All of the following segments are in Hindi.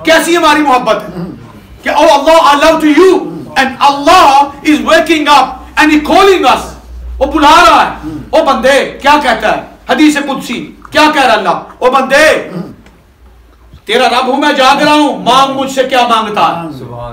कैसी हमारी मोहब्बत है कि ओ Allah, I love to you and Allah is waking up and he calling us. वो बुला रहा है। ओ बंदे, क्या कहता है हदीस कुदसी, क्या कह रहा अल्लाह? ओ बंदे, तेरा रब हूं मैं, जाग रहा हूं, मांग मुझसे क्या मांगता है,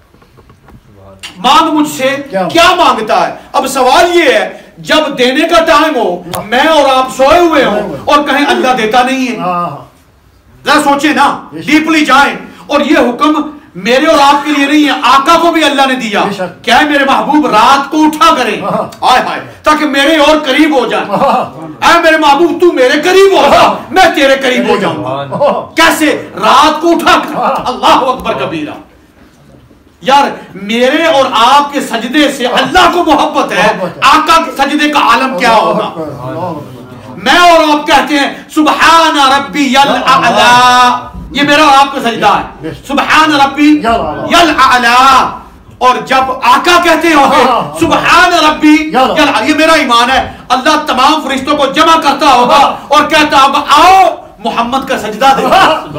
मांग मुझसे क्या मांगता है। अब सवाल ये है, जब देने का टाइम हो, मैं और आप सोए हुए हो और कहें अल्लाह देता नहीं है, जरा सोचे ना, डीपली जाएं। और ये हुक्म मेरे और आपके लिए नहीं है, आका को भी अल्लाह ने दिया। क्या है, मेरे महबूब रात को उठा करें, हाय हाय, ताकि मेरे और करीब हो जाए। ऐ मेरे महबूब, तू मेरे करीब हो जा, मैं तेरे करीब हो जाऊंगा। कैसे? रात को उठा कर। अल्लाह अकबर कबीरा। यार, मेरे और आपके सजदे से अल्लाह को मोहब्बत है, आका के सजदे का आलम क्या होगा। मैं और आप कहते हैं सुबहान रब्बी यल आला, ये मेरा और आपका सजदा है, सुबहान रब्बी यल आला। और जब आका कहते हो सुबहान रब्बी यल आला, ये मेरा ईमान है। अल्लाह तमाम फरिश्तों को जमा करता होगा और कहता होगा आओ मोहम्मद का सजदा देखो,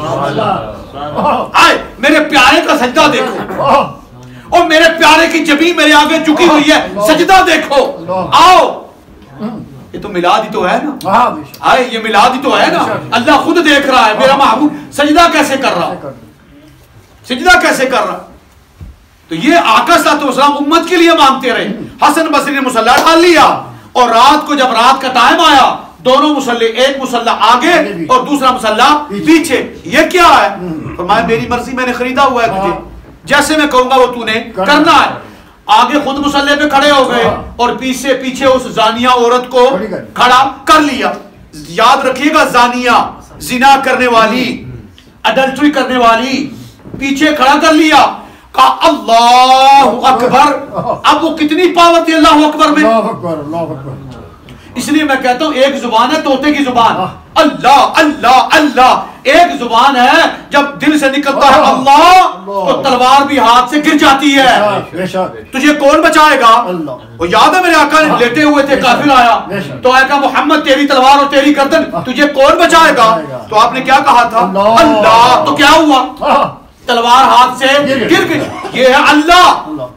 आए मेरे प्यारे का सजदा देखो, और मेरे प्यारे की जमीन मेरे आगे झुकी हुई है, सजदा देखो, आओ। ये तो मिलाद ही तो है ना, आए ये मिलाद ही तो है ना। अल्लाह खुद देख रहा है मेरा महबूब सजदा कैसे कर रहा, सजदा कैसे कर रहा। तो ये आका सल्लल्लाहु उम्मत के लिए मांगते रहे। हसन बसरी ने मुसल्ला डाल लिया, और रात को जब रात का टाइम आया, दोनों मुसल्ले, एक मुसल्ला आगे और दूसरा मुसल्ला पीछे। ये क्या है? फरमाया मेरी मर्जी, मैंने खरीदा हुआ है तुझे, जैसे मैं कहूंगा वो तूने करना है। आगे खुद मुसल्ले पे खड़े हो गए और पीछे पीछे उस जानिया औरत को खड़ा कर लिया। याद रखिएगा, जानिया, जिना करने वाली, अडल्ट्री करने वाली, पीछे खड़ा कर लिया, कहा अल्लाह अकबर। अब वो कितनी पावर थी अल्लाह अकबर में। इसलिए मैं कहता हूं एक जुबान है तोते की जुबान, अल्लाह अल्लाह अल्लाह। एक जुबान है जब दिल से निकलता है अल्लाह, तो तलवार भी हाथ से गिर जाती है। तुझे कौन बचाएगा? वो याद है मेरे आका ने लेटे हुए थे, काफिर आया तो आया मोहम्मद तेरी तलवार और तेरी गर्दन, तुझे कौन बचाएगा? तो आपने क्या कहा था? अल्लाह। तो क्या हुआ? तलवार हाथ से गिर गई। ये है अल्लाह,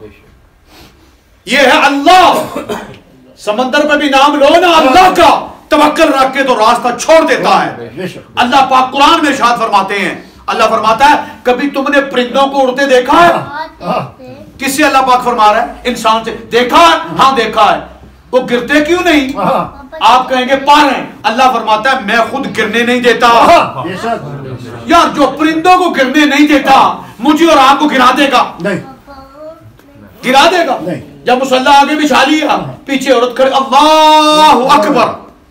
ये है अल्लाह। समंदर पे भी नाम लो ना अल्लाह का, तवक्कल रख के तो रास्ता छोड़ देता है। अल्लाह पाक कुरान में इरशाद फरमाते हैं, अल्लाह फरमाता है कभी तुमने परिंदों को उड़ते देखा है? किससे अल्लाह पाक फरमा रहा है? इंसान से। देखा है? हाँ देखा है। वो गिरते क्यों नहीं? आप कहेंगे पार हैं। अल्लाह फरमाता है मैं खुद गिरने नहीं देता। यार, जो परिंदों को गिरने नहीं देता, मुझे और आपको गिरा देगा? नहीं, गिरा देगा नहीं। जब मुसल्ला आगे बिछा लिया, पीछे औरत खड़े, अल्लाहु अकबर,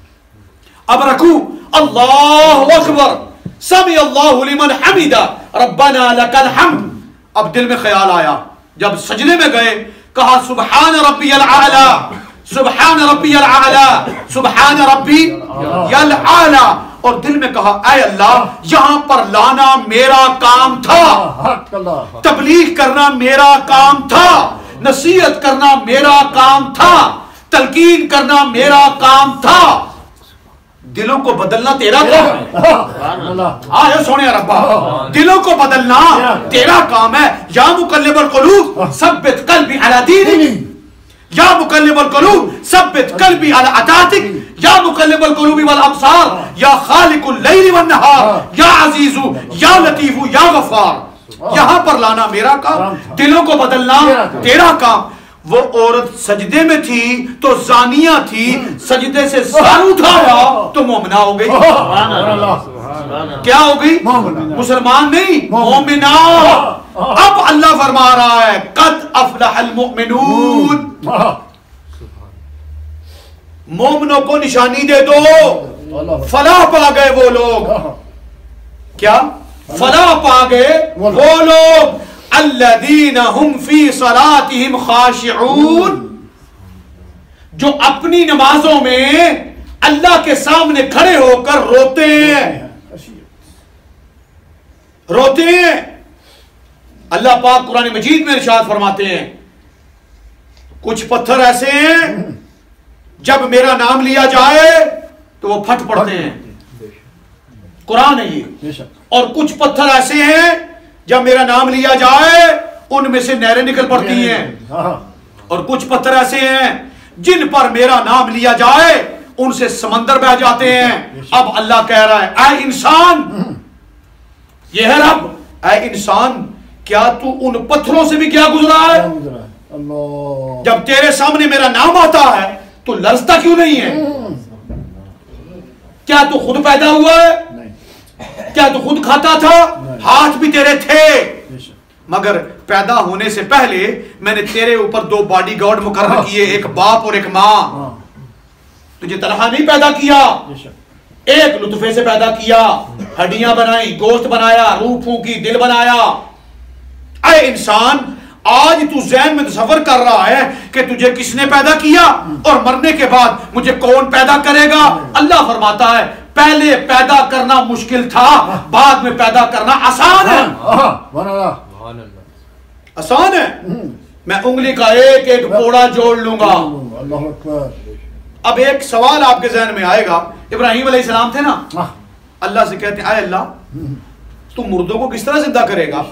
अब रखू, अल्लाहु अकबर, समी अल्लाहु लिमन हमीदा, रब्बना लकल हम्द। अब दिल में ख्याल आया, जब सजदे में गए, कहा सुबहान रब्बियल आला, सुबहान रब्बियल आला, सुबहान रब्बियल आला। और दिल में कहा ऐ अल्लाह, यहां पर लाना मेरा काम था, तबलीग करना मेरा काम था, नसीहत करना मेरा काम था, तलकीन करना मेरा काम था, दिलों को बदलना तेरा काम है। सोने रब्बा, दिलों को बदलना तेरा काम है। या मुकल्लिबुल कुलूब सब्बित कल्बी अला दीनिक, या मुकल्लिबुल कुलूब सब्बित कल्बी अला अतातिक, या मुकल्लिबुल कुलूबि वल अब्सार, या खालिकुल लैली वन नहार, या अजीजु या लतीफु या गफ्फार। यहां पर लाना मेरा काम, दिलों को बदलना तेरा काम। वो औरत सजदे में थी तो जानिया थी, सजदे से सर उठाया तो मोमिना हो गई। क्या हो गई? मुसलमान नहीं, मोमिना। अब अल्लाह फरमा रहा है कद अफलहल मुमिनून, मोमिनों को निशानी दे दो, फलाह पा गए वो लोग। क्या फलाह पा गए वो लोग? अल्लज़ीना हुम फी सलातिहिम खाशिऊन, जो अपनी नमाजों में अल्लाह के सामने खड़े होकर रोते हैं, रोते हैं। अल्लाह पाक कुरान मजीद में इरशाद फरमाते हैं कुछ पत्थर ऐसे हैं जब मेरा नाम लिया जाए तो वो फट पड़ते हैं, कुरान है ये। और कुछ पत्थर ऐसे हैं जब मेरा नाम लिया जाए उनमें से नहरें निकल पड़ती हैं, और कुछ पत्थर ऐसे हैं जिन पर मेरा नाम लिया जाए उनसे समंदर बह जाते हैं। अब अल्लाह कह रहा है, ऐ इंसान, ये है रब, ऐ इंसान क्या तू उन पत्थरों से भी क्या गुजरा है? जब तेरे सामने मेरा नाम आता है तो लरजता क्यों नहीं है? क्या तू खुद पैदा हुआ है? क्या तू खुद खाता था? हाथ भी तेरे थे, मगर पैदा होने से पहले मैंने तेरे ऊपर 2 बॉडीगार्ड मुकर्रर किए, एक बाप और एक मां। तुझे तनहा नहीं पैदा किया, एक लुत्फे से पैदा किया, हड्डियां बनाई, गोश्त बनाया, रूह फूंकी, दिल बनाया। ऐ इंसान, आज तू ज़हन में तसव्वुर कर रहा है कि तुझे किसने पैदा किया और मरने के बाद मुझे कौन पैदा करेगा? अल्लाह फरमाता है, पहले पैदा करना मुश्किल था, बाद में पैदा करना आसान है। आसान है। मैं उंगली का एक एक पोड़ा जोड़ लूंगा। अब एक सवाल आपके जहन में आएगा, इब्राहिम अलैहिस्सलाम थे ना, अल्लाह से कहते हैं, आए अल्लाह तू मुर्दों को किस तरह जिंदा करेगा?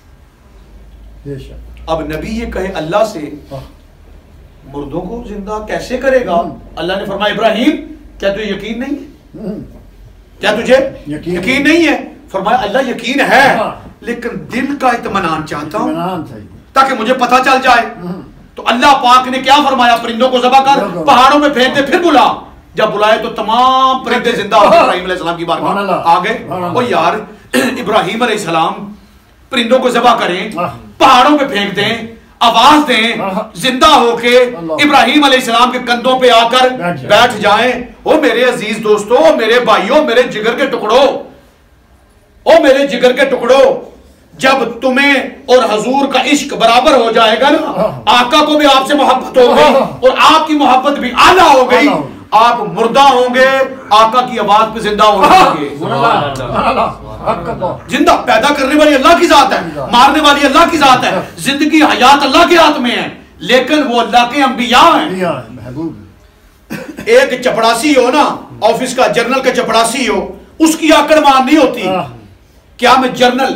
अब नबी ये कहे अल्लाह से, मुर्दों को जिंदा कैसे करेगा? अल्लाह ने फरमाया, इब्राहिम क्या तुझे यकीन नहीं है? क्या तुझे यकीन नहीं है? फरमाया, अल्लाह यकीन है, लेकिन दिल का इत्मीनान चाहता हूं ताकि मुझे पता चल जाए। तो अल्लाह पाक ने क्या फरमाया, परिंदों को ज़बह कर, पहाड़ों में फेंक दे, फिर बुला। जब बुलाए तो तमाम परिंदे जिंदा हो गए इब्राहिम अलैहिस्सलाम की बारगाह आ गए। ओ यार, इब्राहिम अलैहिस्सलाम परिंदों को ज़बह करें, पहाड़ों पे फेंक दें, आवाज दें, जिंदा होके इब्राहिम अलैहिस्सलाम के कंधों पे आकर बैठ जाएं। ओ मेरे अजीज दोस्तों, मेरे भाइयों, मेरे जिगर के टुकड़ों, ओ मेरे जिगर के टुकड़ों, जब तुम्हें और हजूर का इश्क बराबर हो जाएगा ना, आका को भी आपसे मोहब्बत हो गई और आपकी मोहब्बत भी आला हो गई, आप मुर्दा होंगे, आका की आवाज पे जिंदा हो जाएंगे। जिंदा पैदा करने वाली अल्लाह की जात है, मारने वाली अल्लाह की जात है, जिंदगी हयात अल्लाह के हाथ में है, लेकिन वो अल्लाह के अंबिया हैं। एक चपड़ासी हो ना, ऑफिस का जनरल का चपड़ासी हो, उसकी आकड़ मान नहीं होती। क्या मैं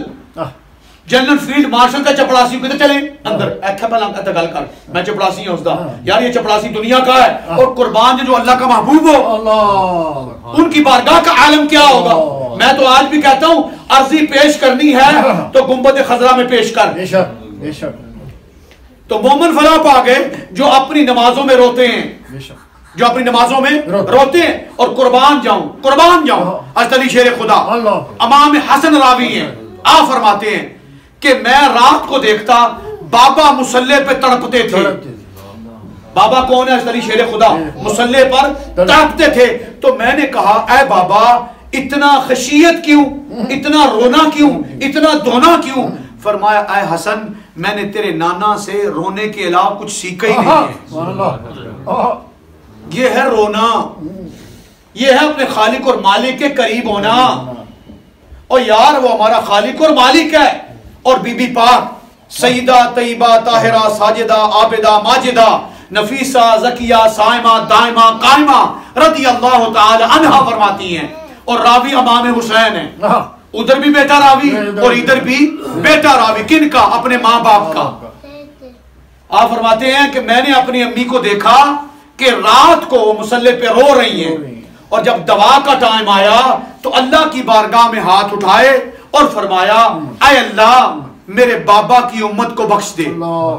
जनरल फील्ड मार्शल का चपड़ासी किधर चले अंदर गल कर, मैं चपड़ासी हूं उसका, यार ये चपड़ासी दुनिया का है, और कुर्बान जो अल्लाह का महबूब हो, उनकी बारगाह का आलम क्या होगा? मैं तो आज भी कहता हूं, अर्जी पेश करनी है तो गुंबद खजरा में पेश कर। तो मोमिन फलाह पा गए जो अपनी नमाजों में रोते हैं, जो अपनी नमाजों में रोते हैं, और कुर्बान जाऊं अजतली शेर खुदा इमाम हसन रावी हैं, आप फरमाते हैं कि मैं रात को देखता बाबा मुसल्ले पे तड़पते थे। बाबा कौन है? अजतली शेर खुदा मुसल्ले पर तड़पते थे। तो मैंने कहा, ऐ बाबा इतना खशियत क्यों, इतना रोना क्यों, इतना धोना क्यों? फरमाया, ऐ हसन मैंने तेरे नाना से रोने के अलावा कुछ सीखा ही नहीं है। ये है रोना, ये है अपने खालिक और मालिक के करीब होना। और यार वो हमारा खालिक और मालिक है, और बीबी पाक सईदा तैयबा ताहिरा साजिदा आबिदा माजिदा नफीसा ज़किया साइमा दाइमा कायमा रज़ी अल्लाह ताला अन्हा फरमाती हैं, और रावी इमाम हुसैन है। उधर भी बेटा रावी और इधर भी बेटा रावी। किन का? अपने माँ बाप का। आप फरमाते हैं कि मैंने अपनी अम्मी को देखा कि रात को मुसल्ले पे रो रही हैं, और जब दवा का टाइम आया तो अल्लाह की बारगाह में हाथ उठाए और फरमाया, ऐ अल्लाह मेरे बाबा की उम्मत को बख्श दे।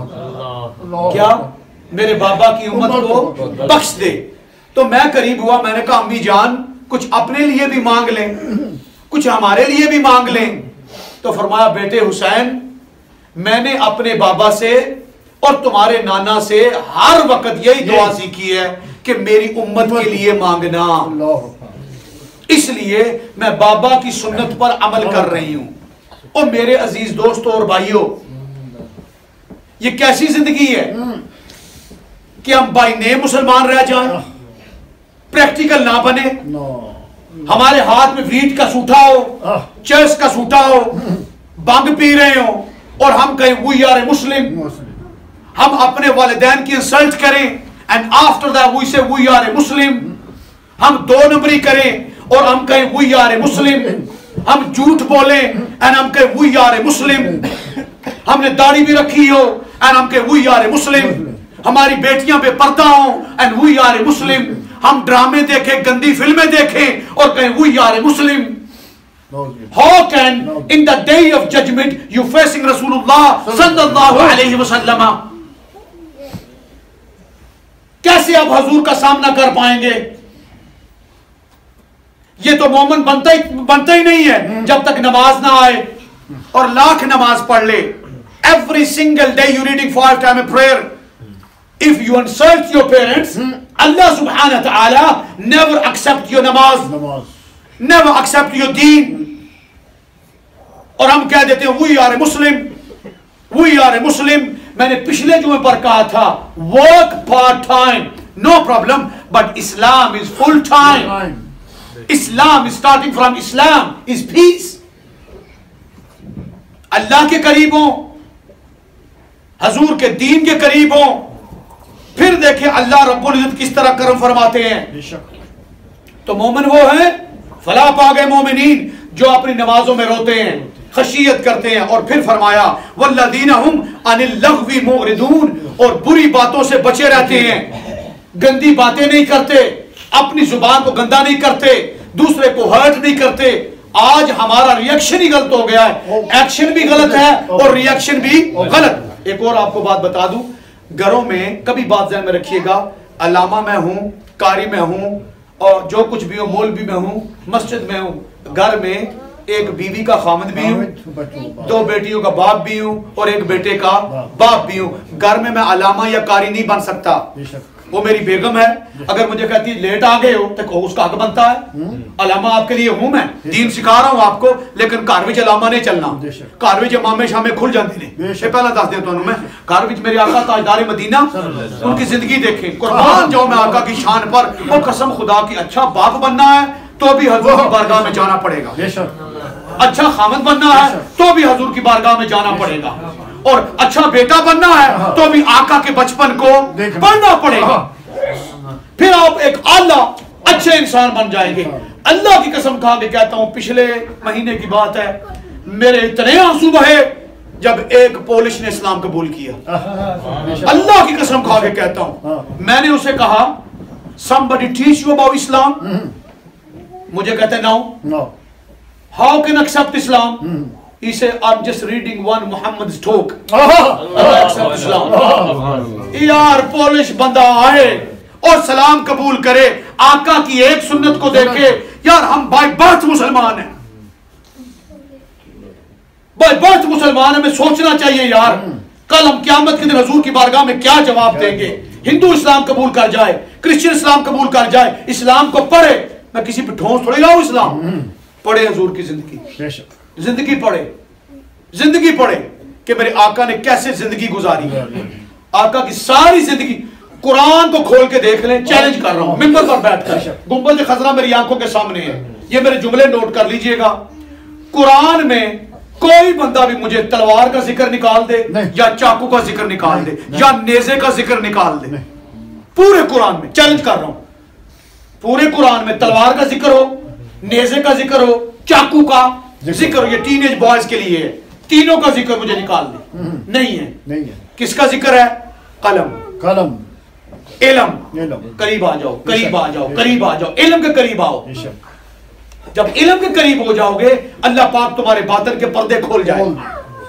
क्या? मेरे बाबा की उम्मत को बख्श दे। तो मैं करीब हुआ, मैंने कहा, अम्मी जान कुछ अपने लिए भी मांग लें, कुछ हमारे लिए भी मांग लें। तो फरमाया, बेटे हुसैन मैंने अपने बाबा से और तुम्हारे नाना से हर वक्त यही दुआ सीखी है कि मेरी उम्मत के लिए मांगना, इसलिए मैं बाबा की सुन्नत पर अमल कर रही हूं। और मेरे अजीज दोस्तों और भाइयों, ये कैसी जिंदगी है कि हम बाय नेम मुसलमान रह जाएं, प्रैक्टिकल ना बने, हमारे हाथ में वीट का सूठा हो, चर्च का सूठा हो, बंग पी रहे हो, और हम कहें वी आर ए मुस्लिम, हम अपने वालिदैन की इंसल्ट करें, and after that we say we are a Muslim, हम 2 नंबरी करें और हम कहें वी आर ए मुस्लिम, हम झूठ बोले एंड हम कहे वी आर ए मुस्लिम, हमने दाढ़ी भी रखी हो एंड हम कहे वी आर ए मुस्लिम, हमारी बेटियां बेपर्दा हो and we are a Muslim, हम ड्रामे देखें, गंदी फिल्में देखें और कहें we are a Muslim. How can in the day of judgment you facing Rasulullah sallallahu alaihi wasallam? कैसे आप हजूर का सामना कर पाएंगे? ये तो मोमिन बनता ही नहीं है जब तक नमाज ना आए और लाख नमाज पढ़ ले। Every single day you reading 5 times a prayer. If you insult your parents, Allah subhanahu wa ta'ala never accept your namaz, never accept your deen. और हम कह देते हैं we are a Muslim, we are a Muslim। मैंने पिछले जुमे पर कहा था work part time no problem, but Islam is full time। Islam is starting from Islam is peace। अल्लाह के करीब हो, हजूर के दीन के करीब हो, फिर देखें अल्लाह रब्बुल इज्जत किस तरह करम फरमाते हैं। तो मोमिन वो है फलाह पा गए मोमिनीन जो अपनी नमाजों में रोते हैं, खशियत करते हैं। और फिर फरमाया वल्लदीना हुम अनिल लग़वी मुरिदून, और बुरी बातों से बचे रहते हैं, गंदी बातें नहीं करते, अपनी जुबान को गंदा नहीं करते, दूसरे को हर्ट नहीं करते। आज हमारा रिएक्शन ही गलत हो गया है, एक्शन भी गलत है और रिएक्शन भी गलत। एक और आपको बात बता दूं, घरों में कभी बात ध्यान में रखिएगा, अल्लामा मैं हूं, कारी मैं हूं और जो कुछ भी हो मौलवी में हूं, मस्जिद में हूं, घर में एक बीवी का खामद भी हूं, 2 बेटियों का बाप भी हूं और एक बेटे का बाप भी हूं। घर में मैं अलामा या कारी नहीं बन सकता। वो मेरी बेगम है, अगर मुझे कहती है लेट आ गए हो तो उसका हक बनता है। अलामा आपके लिए हूं, मैं दीन सिखा रहा हूं आपको, लेकिन घर विच अलामा नहीं चलना। घर विच मामे शामे खुल जाते ने। पहला दस दिया तुहानू मैं, घर विच मेरे आका ताजदार मदीना, उनकी जिंदगी देखें, कुर्बान जाऊं मैं आका की शान पर। और कसम खुदा की अच्छा बाप बनना है तो भी हजूर की बारगाह में जाना पड़ेगा, अच्छा खामद बनना है तो भी हजूर की बारगाह में जाना पड़ेगा, और अच्छा बेटा बनना है तो भी आका के बचपन को पढ़ना पड़ेगा। फिर आप एक आला अच्छे इंसान बन जाएंगे। अल्लाह की कसम खा के कहता हूं, पिछले महीने की बात है, मेरे इतने आंसू बहे जब एक पोलिश ने इस्लाम कबूल किया। अल्लाह की कसम खा के कहता हूं, मैंने उसे कहा somebody teach you about Islam? मुझे कहते no। How can I accept Islam? He said, I'm just reading one Muhammad's talk. I accept Islam। यार पोलिश बंदा आए और सलाम कबूल करे, आका की एक सुन्नत को देखे, यार हम बाय बर्थ मुसलमान हैं, बाय बर्थ मुसलमान हमें सोचना चाहिए यार, कल हम क़यामत के दिन हजूर की बारगाह में क्या जवाब देंगे। हिंदू इस्लाम कबूल कर जाए, क्रिश्चियन इस्लाम कबूल कर जाए, इस्लाम को पढ़े, मैं किसी पे ठोस थोड़ी लाऊं, इस्लाम पढ़े, हजूर की जिंदगी पढ़े, जिंदगी पढ़े कि मेरे आका ने कैसे जिंदगी गुजारी है। आका की सारी जिंदगी कुरान को खोल के देख लें, चैलेंज कर रहा हूं मिंबर पर बैठकर, गुंबद खजरा मेरी आंखों के सामने है, ये मेरे जुमले नोट कर लीजिएगा। कुरान में कोई बंदा भी मुझे तलवार का जिक्र निकाल दे या चाकू का जिक्र निकाल दे या नेज़े का जिक्र निकाल दे, पूरे कुरान में चैलेंज कर रहा हूं, पूरे कुरान में तलवार का जिक्र हो, नेज़े का जिक्र हो, चाकू का जिक्र हो, ये टीनेज बॉयज के लिए है, तीनों का जिक्र मुझे निकाल दे। नहीं है। किसका जिक्र है? कलम, इल्म। करीब आ जाओ, करीब आ जाओ, करीब आ जाओ, इल्म के करीब आओ। जब इल्म के करीब हो जाओगे, अल्लाह पाक तुम्हारे बातिन के पर्दे खोल जाएंगे।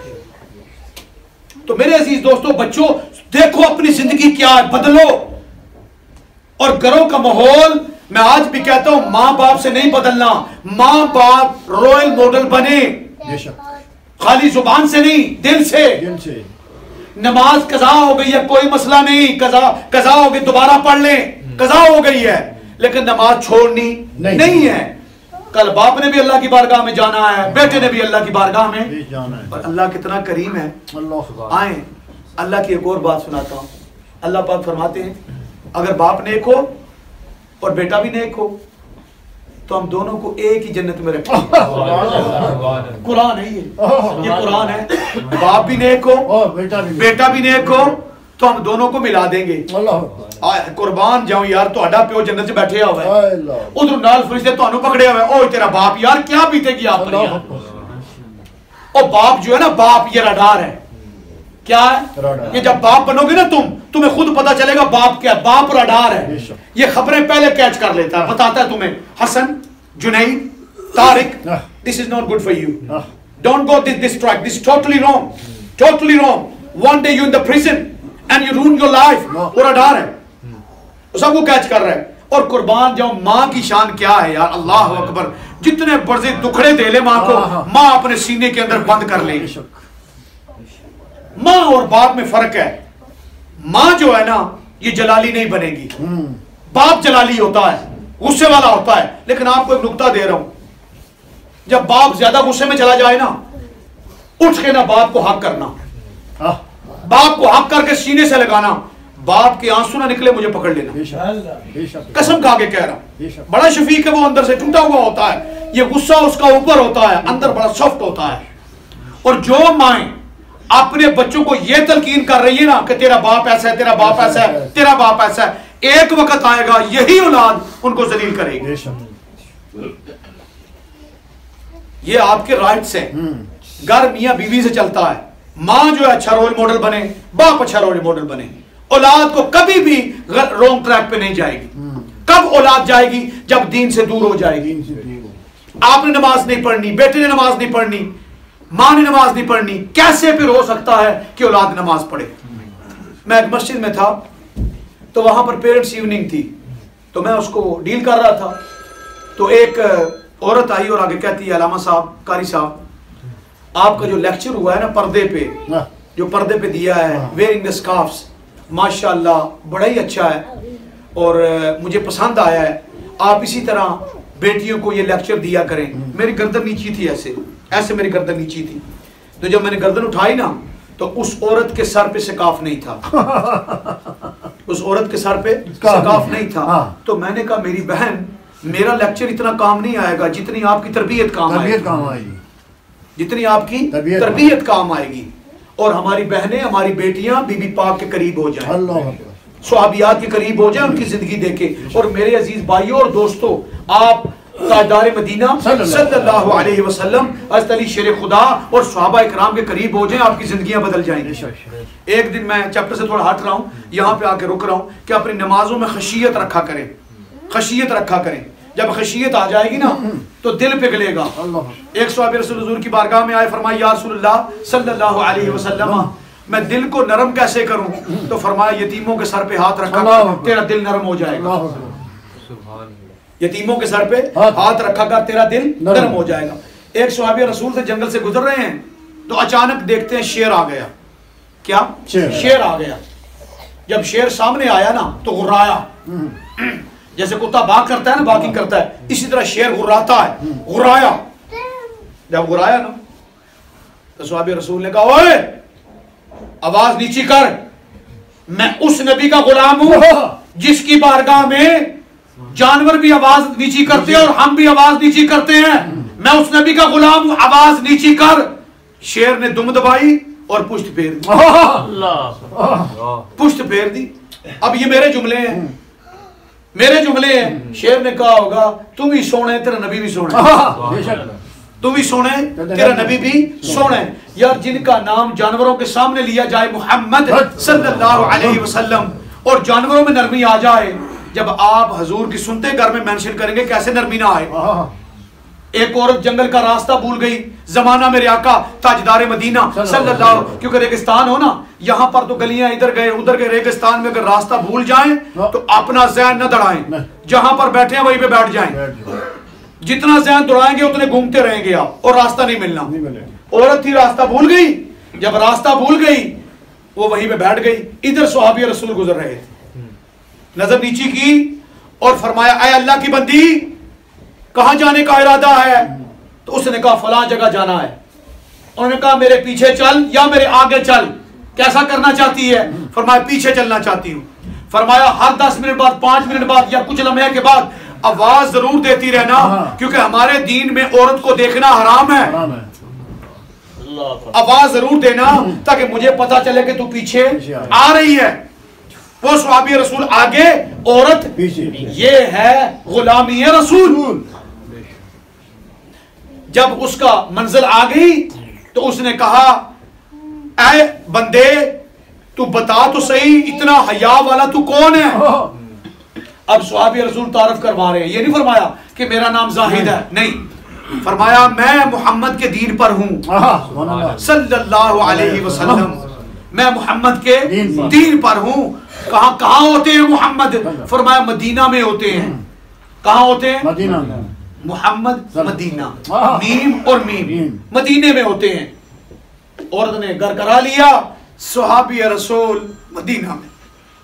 तो मेरे अजीज दोस्तों, बच्चों, देखो अपनी जिंदगी क्या है, बदलो। और घरों का माहौल, मैं आज भी कहता हूं, मां बाप से नहीं बदलना, मां बाप रॉयल मॉडल बने, खाली जुबान से नहीं, दिल से। नमाज कज़ा हो गई है, कोई मसला नहीं, कज़ा हो गई, दोबारा पढ़ लें, कज़ा हो गई है, लेकिन नमाज छोड़नी नहीं है। कल बाप ने भी अल्लाह की बारगाह में जाना है, बेटे ने भी अल्लाह की बारगाह में जाना है। और अल्लाह कितना करीम है। आए अल्लाह की एक और बात सुनाता हूं। अल्लाह पाक फरमाते हैं, अगर बाप नेक हो और बेटा भी नेक हो तो हम दोनों को एक ही जन्नत में रखें। कुरान है ये कुरान है। बाप भी नेक हो, बेटा भी नेक हो, तो हम दोनों को मिला देंगे। कुर्बान जाऊं यार, ਤੁਹਾਡਾ ਪਿਓ जन्नत च बैठे हुआ है, उधर नाल फरिश्ते ਤੁਹਾਨੂੰ पकड़े हुए, ओ तेरा बाप यार क्या बीतेगी आप पर यार। ओ बाप जो है ना, बाप ये रडार है। क्या है कि जब बाप बनोगे ना तुम्हें खुद पता चलेगा बाप क्या, बाप रडार है। ये खबरें पहले कैच कर लेता है, बताता है तुम्हें Hasan, Junaid, Tariq, this is not good for you, don't go this track, this totally wrong, totally wrong, one day you in the prison and you ruin your life. वो रडार है, सबको कैच कर रहा है। और कुर्बान जाओ, माँ की शान क्या है यार, अल्लाह अकबर। जितने बड़े दुखड़े दे ले माँ को, माँ अपने सीने के अंदर बंद कर ले। माँ और बाप में फर्क है। माँ जो है ना, ये जलाली नहीं बनेगी, बाप जलाली होता है, गुस्से वाला होता है। लेकिन आपको एक नुक्ता दे रहा हूं, जब बाप ज्यादा गुस्से में चला जाए ना, उठ के ना बाप को हक करना, बाप को हक करके सीने से लगाना, बाप के आंसू ना निकले मुझे पकड़ लेना, कसम खा के कह रहा हूं। बड़ा शफीक है वो, अंदर से टूटा हुआ होता है, ये गुस्सा उसका ऊपर होता है, अंदर बड़ा सॉफ्ट होता है। और जो माएं अपने बच्चों को ये तलकीन कर रही है ना कि तेरा बाप ऐसा है, तेरा बाप ऐसा है, तेरा बाप ऐसा है, एक वक्त आएगा यही औलाद उनको जलील करेगी। ये आपके राइट्स हैं। घर मियां बीवी से चलता है। मां जो है अच्छा रोल मॉडल बने, बाप अच्छा रोल मॉडल बने। औलाद को कभी भी रॉन्ग ट्रैक पे नहीं जाएगी। कब औलाद जाएगी? जब दीन से दूर हो जाएगी। आपने नमाज नहीं पढ़नी, बेटे ने नमाज नहीं पढ़नी, मां ने नमाज नहीं पढ़नी, कैसे फिर हो सकता है कि औलाद नमाज पढ़े? मैं एक मस्जिद में था, तो वहां पर पेरेंट्स इवनिंग थी, तो मैं उसको डील कर रहा था। तो एक औरत आई और आगे कहती है, अलामा साहब, कारी साहब, आपका जो लेक्चर हुआ है ना पर्दे पे, जो पर्दे पे दिया है, वेयरिंग द स्कार्फ्स, माशाल्लाह बड़ा ही अच्छा है और मुझे पसंद आया है। आप इसी तरह बेटियों को ये लेक्चर दिया करें। मेरी गर्दन नीची थी, ऐसे ऐसे मेरी गर्दन नीची थी। तो जब मैंने गर्दन उठाई ना, तो उस औरत के सर पे सिकाफ नहीं था। उस औरत के सर पे सिकाफ नहीं था। तो मैंने कहा, मेरी बहन, मेरा लेक्चर इतना काम नहीं आएगा जितनी आपकी तरबियत काम आएगी, जितनी आपकी तरबियत काम आएगी। और हमारी बहनें, हमारी बेटियां बीबी पाक के करीब हो जाएं, सहाबियात के करीब हो जाए, उनकी जिंदगी देखे। और मेरे अजीज भाइयों और दोस्तों, आप ताजदार मदीना सल्लल्लाहु अलैहि वसल्लम, हज़रत अली शेर खुदा और सहाबा इकराम के करीब हो जाएं, आपकी जिंदगियां बदल जाएंगी। एक दिन मैं चैप्टर से थोड़ा हट रहा हूं, यहां पे आके रुक रहा हूं कि अपनी नमाजों में खशियत रखा करें, खशियत रखा करें। जब खशियत आ जाएगी ना, तो दिल पिघलेगा। एक सहाबी रसूल हुजूर की बारगाह में आए, फरमाया, या रसूलल्लाह सल्लल्लाहु अलैहि वसल्लम, मैं दिल को नरम कैसे करूं? तो फरमाया, यतीमों के सर पे हाथ रखा, तेरा दिल नरम हो जाएगा। यतीमों के सर पे हाथ रखा कर, तेरा दिल नरम हो जाएगा। एक सहाबी रसूल से जंगल से गुजर रहे हैं, तो अचानक देखते हैं शेर आ गया। क्या? शेर आ गया। जब शेर सामने आया ना, तो गुर्राया, जैसे कुत्ता भाग करता है ना, बाकिंग करता है, इसी तरह शेर गुर्राता है, गुर्राया। जब गुर्राया ना, तो सहाबी रसूल ने कहा, ओए आवाज नीची कर, मैं उस नबी का गुलाम हूं जिसकी बारगाह में जानवर भी आवाज नीची करते हैं और हम भी आवाज नीची करते हैं। मैं उस नबी का गुलाम हूं, आवाज नीची कर। शेर ने दुम दबाई और पुश्त फेर दी, पुश्त फेर दी। अब ये मेरे जुमले हैं, मेरे जुमले हैं। शेर ने कहा होगा, तुम ही सोने, तेरा नबी भी सोने, तुम ही सोने, तेरा नबी भी सोने। यार, जिनका नाम जानवरों के सामने लिया जाए, मोहम्मद सल्लल्लाहु अलैहि वसल्लम, और जानवरों में नरमी आ जाए, जब आप हजूर की सुनते घर में मेंशन करेंगे, कैसे नरमी ना आए। एक औरत जंगल का रास्ता भूल गई, जमाना मेरे आका ताजदार मदीना सल्लल्लाहु, क्योंकि रेगिस्तान हो ना, यहाँ पर तो गलियां इधर गए उधर गए, रेगिस्तान में अगर रास्ता भूल जाएं तो अपना ज़हन न दौड़ाएं, जहां पर बैठे हैं वहीं पे बैठ जाएं। जितना ज़हन दौड़ाएंगे उतने घूमते रहेंगे आप, और रास्ता नहीं मिलना। औरत थी, रास्ता भूल गई। जब रास्ता भूल गई, वो वहीं पे बैठ गई। इधर सहाबी रसूल गुजर रहे थे, नजर नीची की और फरमाया, ऐ अल्लाह की बंदी, कहां जाने का इरादा है? तो उसने कहा, फलां जगह जाना है। उन्होंने कहा, मेरे पीछे चल या मेरे आगे चल, कैसा करना चाहती है? फरमाया, पीछे चलना चाहती हूं। फरमाया, हर 10 मिनट बाद, 5 मिनट बाद या कुछ लम्हे के बाद आवाज जरूर देती रहना, क्योंकि हमारे दीन में औरत को देखना हराम है। आवाज जरूर देना ताकि मुझे पता चले कि तू पीछे आ रही है। वो सहाबी रसूल आगे, औरत पीछे। ये है गुलामी रसूल। जब उसका मंजिल आ गई तो उसने कहा, ऐ बंदे तू बता तो सही, इतना हया वाला तू कौन है? अब सहाबी रसूल तारफ करवा रहे हैं। ये नहीं फरमाया कि मेरा नाम जाहिद है, नहीं, फरमाया मैं मोहम्मद के दीन पर हूं सल्लल्लाहु अलैहि वसल्लम, मैं मोहम्मद के दीन पर हूं। कहां होते हैं मोहम्मद? फरमाया मदीना में होते हैं। कहां होते हैं? मदीना में। मोहम्मद मदीना, मीम और मीम, मदीने में होते हैं। औरत ने घर करा लिया, सहाबी रसूल मदीना में।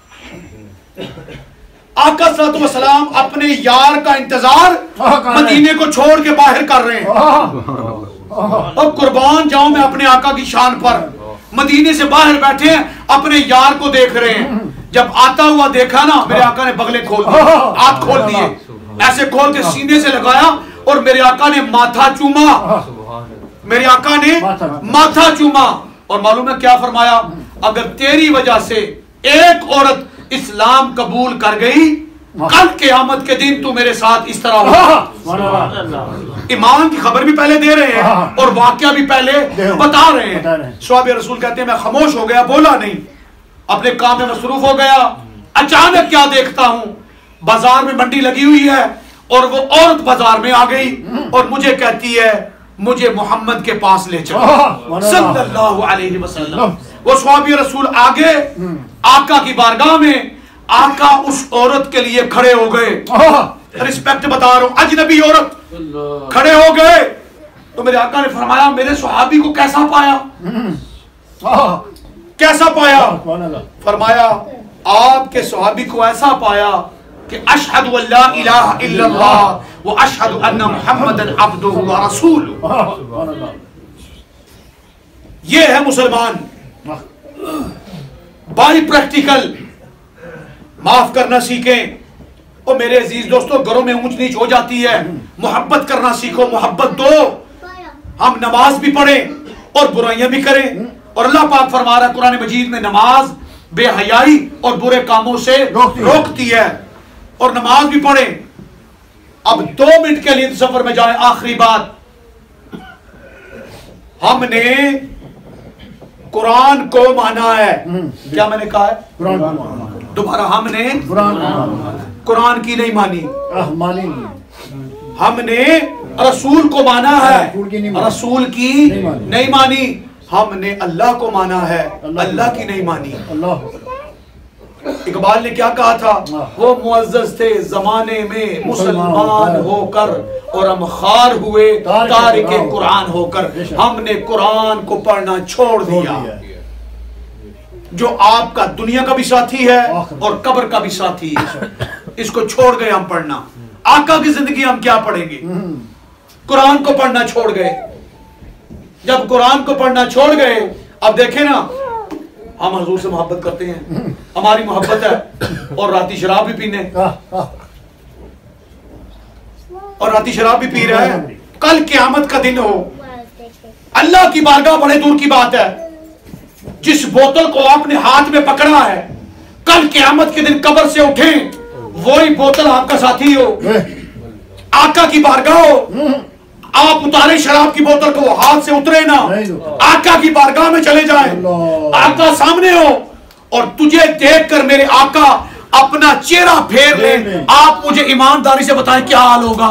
आका सल्लल्लाहु अलैहि वसल्लम अपने यार का इंतजार मदीने को छोड़ के बाहर कर रहे हैं। अब कुर्बान जाऊं मैं अपने आका की शान पर। मदीने से बाहर बैठे हैं, अपने यार को देख रहे हैं। जब आता हुआ देखा ना, मेरे आका ने बगले खोल दिए, हाथ खोल दिए, ऐसे खोल के सीने से लगाया और मेरे आका ने माथा चूमा। मेरे आका ने माथा चूमा और मालूम है क्या फरमाया? अगर तेरी वजह से एक औरत इस्लाम कबूल कर गई, कल क़यामत के दिन तू मेरे साथ इस तरह होगा। ईमान की खबर भी पहले दे रहे हैं और वाकया भी पहले बता रहे हैं। सहाबे रसूल कहते हैं मैं खामोश हो गया, बोला नहीं, अपने काम में मसरूफ हो गया। अचानक क्या देखता हूं, बाजार में मंडी लगी हुई है और वो औरत बाजार में आ गई और मुझे कहती है मुझे मोहम्मद के पास ले चलो सल्लल्लाहु अलैहि वसल्लम। वो सहाबी रसूल आगे आका की बारगाह में, आका उस औरत के लिए खड़े हो गए। रिस्पेक्ट बता रहा हूं, अजनबी औरत खड़े हो गए। तो मेरे आका ने फरमाया मेरे सहाबी को कैसा पाया? कैसा पाया? फरमाया आपके सहाबी को ऐसा पाया कि अशहदु अल्ला इलाहा इल्लल्लाह व अशहदु अन्ना मुहम्मदन अब्दुहु व रसूलुहु। ये है मुसलमान बाई प्रैक्टिकल। माफ करना सीखें। और मेरे अजीज दोस्तों, घरों में ऊंच नीच हो जाती है, मोहब्बत करना सीखो, मोहब्बत दो। हम नमाज भी पढ़ें और बुराइयां भी करें। और अल्लाह पाक फरमा रहा है कुरान मजीद में, नमाज बेहयाई और बुरे कामों से रोकती है। और नमाज भी पढ़ें। अब 2 मिनट के लिए सफर में जाए। आखिरी बात, हमने कुरान को माना है। क्या मैंने कहा है? दोबारा, हमने कुरान की नहीं मानी, हमने रसूल को माना है, रसूल की नहीं मानी। हमने अल्लाह को माना है, अल्लाह की नहीं मानी। इकबाल ने क्या कहा था? वो मुअज़्ज़ज़ थे जमाने में मुसलमान होकर और हम खार हुए तारिके कुरान होकर। हमने कुरान को पढ़ना छोड़ दिया। जो आपका दुनिया का भी साथी है और कब्र का भी साथी है, इसको छोड़ गए हम पढ़ना। आका की जिंदगी हम क्या पढ़ेंगे? कुरान को पढ़ना छोड़ गए। जब कुरान को पढ़ना छोड़ गए, अब देखें ना, हम हुजूर से मोहब्बत करते हैं, हमारी मोहब्बत है, और राती शराब भी पीने, और राती शराब भी पी रहे हैं। कल क़यामत का दिन हो, अल्लाह की बारगाह बड़े दूर की बात है। जिस बोतल को आपने हाथ में पकड़ा है, कल क़यामत के दिन कब्र से उठे, वही बोतल आपका साथी हो, आका की बारगाह हो। आप उतारे शराब की बोतल को, हाथ से उतरे ना, आका की बारगाह में चले जाए, आका सामने हो और तुझे देखकर मेरे आका अपना चेहरा फेर ले। आप मुझे ईमानदारी से बताएं क्या हाल होगा?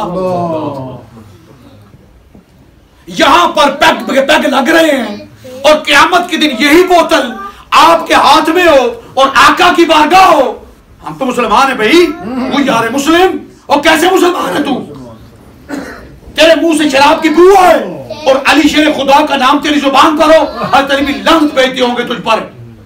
यहां पर पैग लग रहे हैं और क़यामत के दिन यही बोतल आपके हाथ में हो और आका की बारगाह हो। हम तो मुसलमान है भाई, वो यार मुस्लिम। और कैसे मुसलमान है तू? तेरे मुंह से शराब की बू है और अली शेर खुदा का नाम तेरी जुबान पर हो, और तेरी भी लानत भेजते होंगे तुझ पर,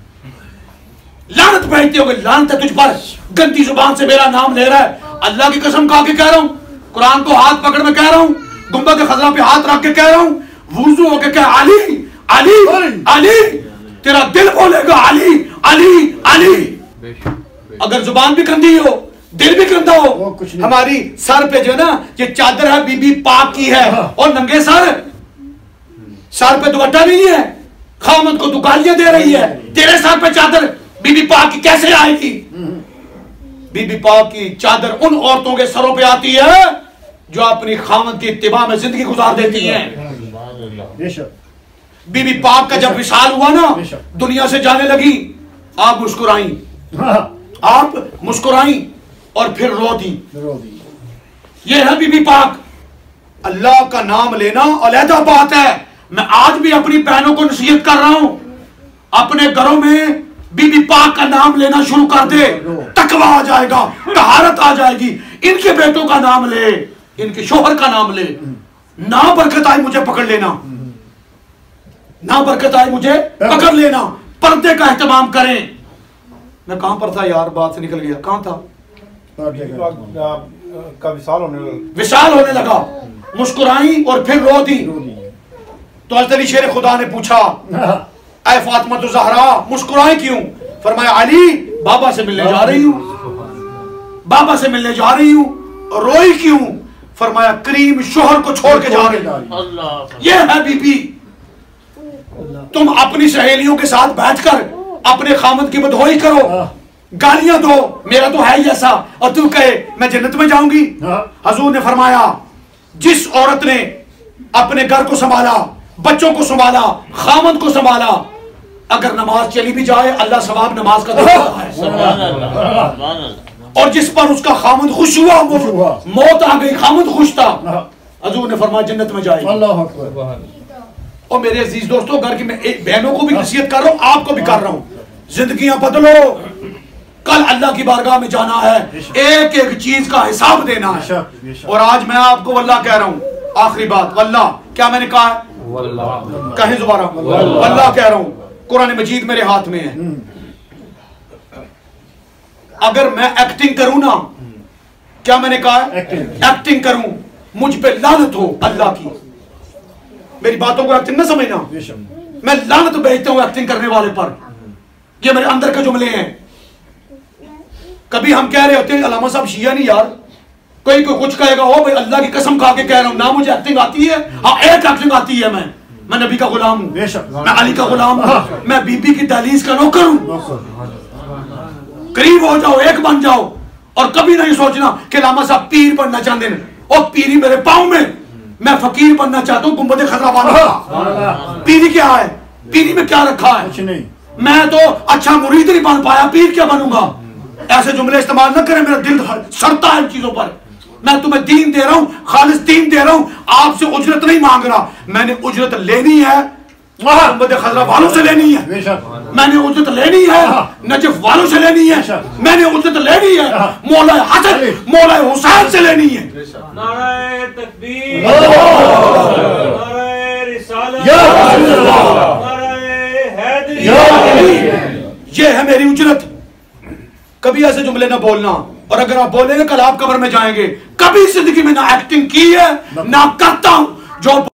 लानत भेजते होंगे, लानत है तुझ पर। गंदी जुबान से मेरा नाम ले रहा है। अल्लाह की कसम खा के कह रहा हूं, कुरान को हाथ पकड़ में कह रहा हूं, गुंबद खजरा पे हाथ रख के कह रहा हूं, वुजू होके कह अली अली अली, तेरा दिल बोलेगा अली अली अली। अगर जुबान भी गंदी हो, दिल भी गंदा हो। हमारी सर पे जो है ना, ये चादर है बीबी पाक की है, और नंगे सर सर पे दुपट्टा नहीं है, खामद को तू गालियां दे रही है, तेरे सर पे चादर बीबी पाक की कैसे आएगी? बीबी पाक की चादर उन औरतों के सरों पे आती है जो अपनी खामद की इत्तिबा में जिंदगी गुजार देती हैं। बीबी पाक का जब विशाल हुआ ना, दुनिया से जाने लगी, आप मुस्कुराई, आप मुस्कुराई और फिर रो दी। ये है बीबी पाक। अल्लाह का नाम लेना अलहदा बात है। मैं आज भी अपनी बहनों को नसीहत कर रहा हूं, अपने घरों में बीबी पाक का नाम लेना शुरू कर दे, तकवा आ जाएगा, तहारत आ जाएगी। इनके बेटों का नाम ले, इनके शोहर का नाम ले, ना बरकत आए मुझे पकड़ लेना, ना बरकत आए मुझे पकड़ लेना। पर्दे का एहतमाम करें। मैं कहां पर था यार, बात से निकल गया, कहां था? का विशाल होने लगा, मुस्कुराई और फिर रो दी। तो हज़रत अली शेर खुदा ने पूछा, ऐ फातिमा तो ज़हरा, मुस्कुराई क्यों? फरमाया, अली बाबा से मिलने जा रही हूं, बाबा से मिलने जा रही हूं। रोई क्यों? फरमाया, करीम शोहर को छोड़ के जा रही हूं। ये है बीबी। तुम अपनी सहेलियों के साथ बैठकर अपने खामद की बदहोई करो, गालियां दो, मेरा तो है ही ऐसा, और तू कहे मैं जन्नत में जाऊंगी। हजूर ने फरमाया, जिस औरत ने अपने घर को संभाला, बच्चों को संभाला, खामद को संभाला, अगर नमाज चली भी जाए अल्लाह सवाब नमाज का देता है। और जिस पर उसका खामद खुश हुआ, मौत आ गई, खामद खुश था, हजूर ने फरमाया जन्नत में जाएगी। और मेरे अजीज दोस्तों, घर की मैं बहनों को भी नसीहत कर रहा हूं, आपको भी कर रहा हूं, जिंदगियां बदलो। कल अल्लाह की बारगाह में जाना है, एक एक चीज का हिसाब देना है। और आज मैं आपको वल्लाह कह रहा हूं, आखिरी बात, वल्लाह, क्या मैंने कहा है? कहें दोबारा, वल्लाह कह रहा हूं, कुरान मजीद मेरे हाथ में है। अगर मैं एक्टिंग करूं ना, क्या मैंने कहा है? एक्टिंग करूं, मुझ पे लानत हो अल्लाह की। मेरी बातों को एक्टिंग ना समझना, मैं लानत भेजता हूं एक्टिंग करने वाले पर। ये मेरे अंदर के जुमले हैं। कभी हम कह रहे होते हैं अलामा साहब शिया नहीं यार, कोई कुछ कहेगा, ओ भाई अल्लाह की कसम खा के कह रहा हूं ना, मुझे एक्टिंग आती है। हाँ, एक एक्टिंग आती है। मैं नबी का गुलाम हूं, मैं अली का गुलाम हूं, मैं बीबी की दहलीज का नौकर हूं। करीब हो जाओ, एक बन जाओ, और कभी नहीं सोचना कि अलामा साहब पीर बनना चाहते हैं। और पीरी मेरे पाँव में, मैं फकीर बनना चाहता हूं गुंबद खजरा वाला। पीरी क्या है? पीरी में क्या रखा है? मैं तो अच्छा मुरीद नहीं बन पाया, पीर क्या बनूंगा? ऐसे जुमले इस्तेमाल न करें, मेरा दिल सड़ता है इन चीजों पर। मैं तुम्हें दीन दे रहा हूं, खालिस दीन दे रहा हूं, आपसे उजरत नहीं मांग रहा। मैंने उजरत लेनी है, गुंबद खजरा वालों से लेनी है, मैंने उजरत लेनी है, नजफ वालों से लेनी है, मैंने उजरत लेनी है, मौला हसन मौला हुसैन से लेनी है। नारे तकबीर, नारे रिसालत, नारे हैदरी। ये है मेरी उजरत। कभी ऐसे जुमले ना बोलना, और अगर आप बोलेंगे कल आप कब्र में जाएंगे। कभी जिंदगी में ना एक्टिंग की है, ना करता हूं। जो